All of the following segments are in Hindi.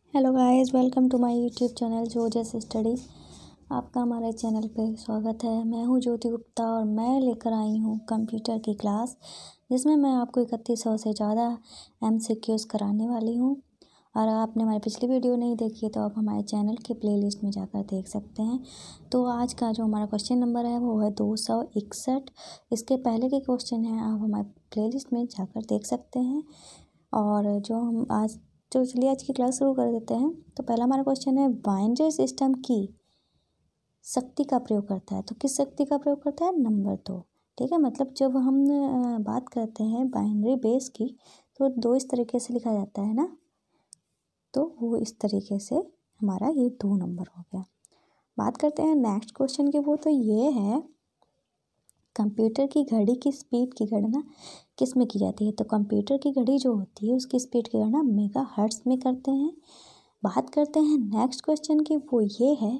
Hello guys, welcome to my YouTube channel जोजस स्टडी। आपका हमारे चैनल पे स्वागत है। मैं हूँ ज्योति गुप्ता और मैं लेकर आई हूँ कंप्यूटर की क्लास, जिसमें मैं आपको 3100 से ज़्यादा MCQs कराने वाली हूँ। और आपने हमारी पिछली वीडियो नहीं देखी है तो आप हमारे चैनल के प्लेलिस्ट में जाकर देख सकते हैं। तो आज का जो हमारा क्वेश्चन नंबर है वो है 261। इसके पहले के क्वेश्चन हैं, आप हमारे प्लेलिस्ट में जाकर देख सकते हैं। और चलिए आज की क्लास शुरू कर देते हैं। तो पहला हमारा क्वेश्चन है, बाइनरी सिस्टम की शक्ति का प्रयोग करता है। तो किस शक्ति का प्रयोग करता है? नंबर 2। ठीक है, मतलब जब हम बात करते हैं बाइनरी बेस की तो 2 इस तरीके से लिखा जाता है ना, तो वो इस तरीके से हमारा ये 2 नंबर हो गया। बात करते हैं नेक्स्ट क्वेश्चन की, वो तो ये है, कंप्यूटर की घड़ी की स्पीड की गणना किस में की जाती है? तो कंप्यूटर की घड़ी जो होती है उसकी स्पीड की गणना मेगाहर्ट्ज़ में करते हैं। बात करते हैं नेक्स्ट क्वेश्चन की, वो ये है,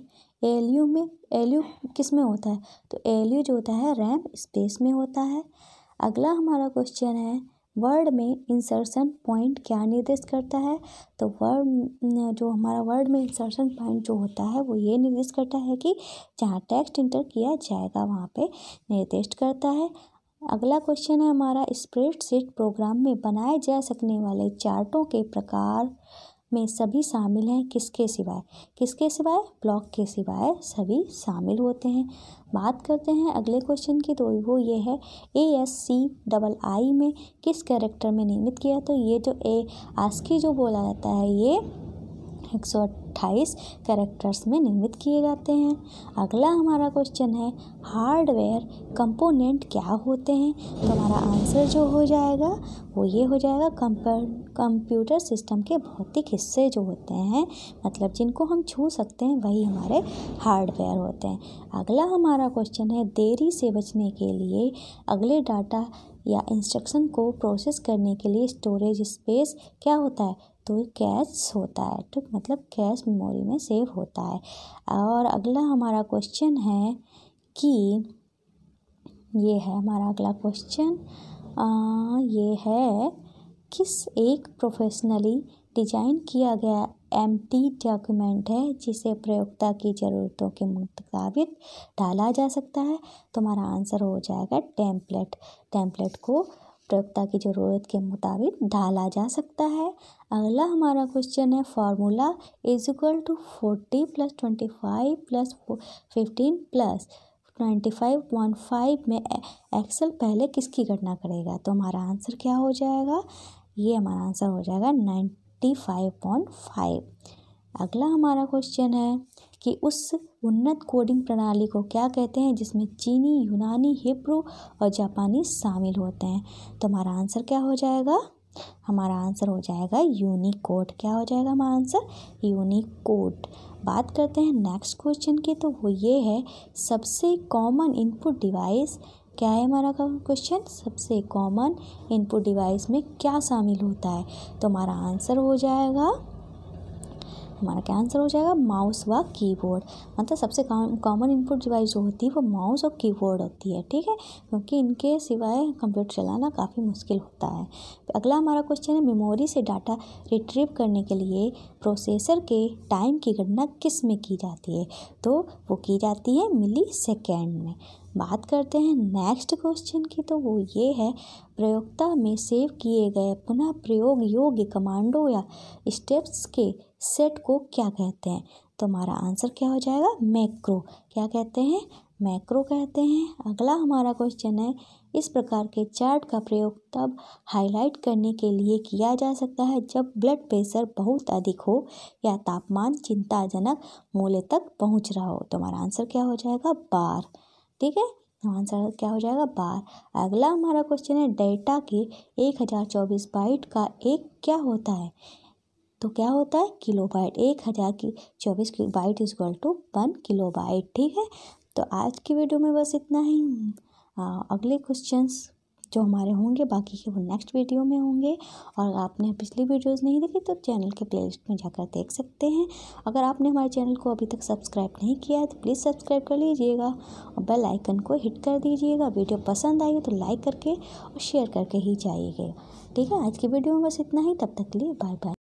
ALU किस में होता है? तो ALU जो होता है रैम स्पेस में होता है। अगला हमारा क्वेश्चन है, वर्ड में इंसर्शन पॉइंट क्या निर्देश करता है? तो वर्ड में इंसर्शन पॉइंट जो होता है वो ये निर्देश करता है कि जहाँ टेक्स्ट इंटर किया जाएगा वहाँ पे निर्दिष्ट करता है। अगला क्वेश्चन है हमारा, स्प्रेडशीट प्रोग्राम में बनाए जा सकने वाले चार्टों के प्रकार में सभी शामिल हैं किसके सिवाय? किसके सिवाय? ब्लॉक के सिवाय सभी शामिल होते हैं। बात करते हैं अगले क्वेश्चन की, तो वो ये है, ASCII में किस कैरेक्टर में निर्मित किया? तो ये जो ASCII जो बोला जाता है ये 128 कैरेक्टर्स में निर्मित किए जाते हैं। अगला हमारा क्वेश्चन है, हार्डवेयर कंपोनेंट क्या होते हैं? तो हमारा आंसर जो हो जाएगा वो ये हो जाएगा, कंप्यूटर सिस्टम के भौतिक हिस्से जो होते हैं, मतलब जिनको हम छू सकते हैं, वही हमारे हार्डवेयर होते हैं। अगला हमारा क्वेश्चन है, देरी से बचने के लिए अगले डाटा या इंस्ट्रक्शन को प्रोसेस करने के लिए स्टोरेज स्पेस क्या होता है? तो कैश होता है, तो मतलब कैश मेमोरी में सेव होता है। और अगला हमारा क्वेश्चन है कि ये है हमारा अगला क्वेश्चन, ये है, किस एक प्रोफेशनली डिजाइन किया गया एम्प्टी डॉक्यूमेंट है जिसे प्रयोक्ता की ज़रूरतों के मुताबिक डाला जा सकता है? तो हमारा आंसर हो जाएगा टेम्पलेट को प्रयोक्ता की ज़रूरत के मुताबिक डाला जा सकता है। अगला हमारा क्वेश्चन है, फार्मूला = 40 + 25 + 15 + 25.5 में एक्सेल पहले किसकी गणना करेगा? तो हमारा आंसर क्या हो जाएगा? ये हमारा आंसर हो जाएगा 95.5। अगला हमारा क्वेश्चन है कि उस उन्नत कोडिंग प्रणाली को क्या कहते हैं जिसमें चीनी, यूनानी, हिब्रू और जापानी शामिल होते हैं? तो हमारा आंसर क्या हो जाएगा? हमारा आंसर हो जाएगा यूनिकोड। क्या हो जाएगा हमारा आंसर? यूनिकोड। बात करते हैं नेक्स्ट क्वेश्चन की, तो वो ये है, सबसे कॉमन इनपुट डिवाइस क्या है? हमारा क्वेश्चन, सबसे कॉमन इनपुट डिवाइस में क्या शामिल होता है? तो हमारा आंसर हो जाएगा, हमारा क्या आंसर हो जाएगा? माउस व कीबोर्ड। मतलब सबसे कॉमन इनपुट डिवाइस जो होती है वो माउस और कीबोर्ड होती है। ठीक है, क्योंकि इनके सिवाय कंप्यूटर चलाना काफ़ी मुश्किल होता है। अगला हमारा क्वेश्चन है, मेमोरी से डाटा रिट्रीव करने के लिए प्रोसेसर के टाइम की गणना किस में की जाती है? तो वो की जाती है मिलीसेकेंड में। बात करते हैं नेक्स्ट क्वेश्चन की, तो वो ये है, प्रयोक्ता में सेव किए गए पुनः प्रयोग योग्य कमांडो या स्टेप्स के सेट को क्या कहते हैं? तो हमारा आंसर क्या हो जाएगा? मैक्रो। क्या कहते हैं? मैक्रो कहते हैं। अगला हमारा क्वेश्चन है, इस प्रकार के चार्ट का प्रयोग तब हाईलाइट करने के लिए किया जा सकता है जब ब्लड प्रेशर बहुत अधिक हो या तापमान चिंताजनक मूल्य तक पहुंच रहा हो। तो हमारा आंसर क्या हो जाएगा? बार। ठीक है, आंसर क्या हो जाएगा? बार। अगला हमारा क्वेश्चन है, डेटा के 1024 बाइट का एक क्या होता है? तो क्या होता है? किलोबाइट। 1024 byte = 1 kilobyte. ठीक है, तो आज की वीडियो में बस इतना ही। अगले क्वेश्चंस जो हमारे होंगे बाकी के वो नेक्स्ट वीडियो में होंगे। और आपने पिछली वीडियोस नहीं देखी तो चैनल के प्लेलिस्ट में जाकर देख सकते हैं। अगर आपने हमारे चैनल को अभी तक सब्सक्राइब नहीं किया है तो प्लीज़ सब्सक्राइब कर लीजिएगा और बेल आइकन को हिट कर दीजिएगा। वीडियो पसंद आई तो लाइक करके और शेयर करके ही जाइएगा। ठीक है, आज की वीडियो में बस इतना ही। तब तक के लिए बाय बाय।